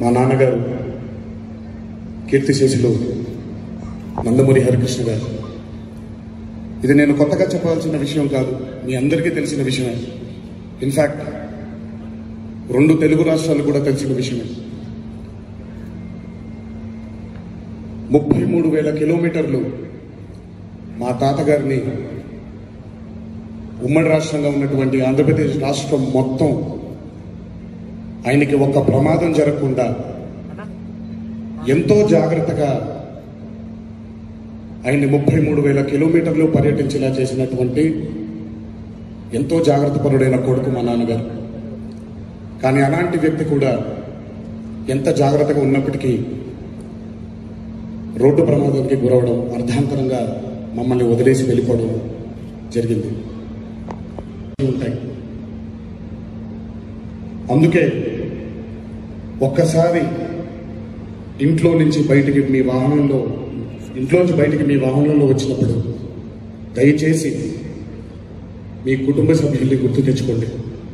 మా నాన్నగారు కీర్తిశేషులు నందమూరి హరికృష్ణ గారు. ఇది నేను కొత్తగా చెప్పాల్సిన విషయం కాదు, మీ అందరికీ తెలిసిన విషయమే. ఇన్ఫ్యాక్ట్ 2 తెలుగు రాష్ట్రాలు కూడా తెలిసిన విషయమే. 33,000 కిలోమీటర్లు మా తాతగారిని ఉమ్మడి రాష్ట్రంగా ఉన్నటువంటి ఆంధ్రప్రదేశ్ రాష్ట్రం మొత్తం ఆయనకి ఒక్క ప్రమాదం జరగకుండా ఎంతో జాగ్రత్తగా ఆయన్ని 33,000 కిలోమీటర్లు పర్యటించేలా చేసినటువంటి ఎంతో జాగ్రత్త పరుడైన కొడుకు మా నాన్నగారు. కానీ అలాంటి వ్యక్తి కూడా ఎంత జాగ్రత్తగా ఉన్నప్పటికీ రోడ్డు ప్రమాదానికి గురవడం, అర్ధాంతరంగా మమ్మల్ని వదిలేసి వెళ్ళిపోవడం జరిగింది. ఉంటాయి. అందుకే ఒక్కసారి ఇంట్లోంచి బయటికి మీ వాహనంలో వచ్చినప్పుడు దయచేసి మీ కుటుంబ సభ్యుల్ని గుర్తు తెచ్చుకోండి.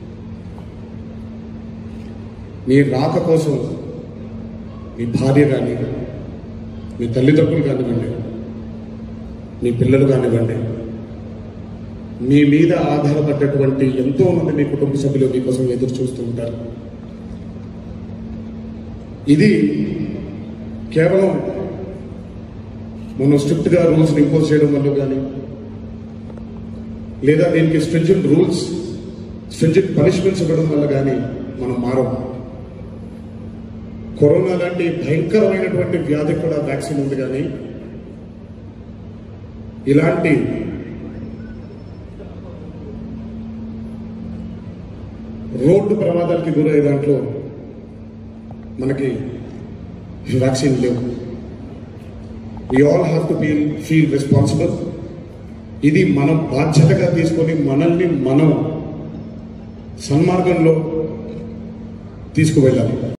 మీ రాక కోసం మీ భార్య కానీ, మీ తల్లిదండ్రులు కానివ్వండి, మీ పిల్లలు కానివ్వండి, మీ మీద ఆధారపడ్డటువంటి ఎంతో మంది మీ కుటుంబ సభ్యులు మీకోసం ఎదురు చూస్తూ ఉంటారు. ఇది కేవలం మనం స్ట్రిక్ట్గా రూల్స్ ఇంపోజ్ చేయడం వల్ల కానీ, లేదా దీనికి స్ట్రింజెంట్ పనిష్మెంట్స్ ఇవ్వడం వల్ల కానీ మనం మారం. కరోనా లాంటి భయంకరమైనటువంటి వ్యాధికి కూడా వ్యాక్సిన్ ఉంది, కానీ ఇలాంటి రోడ్డు ప్రమాదాలకి గురయ్యే దాంట్లో మనకి వ్యాక్సిన్ లేవు. We all have to feel responsible. ఇది మనం బాధ్యతగా తీసుకొని మనల్ని మనం సన్మార్గంలో తీసుకువెళ్ళాలి.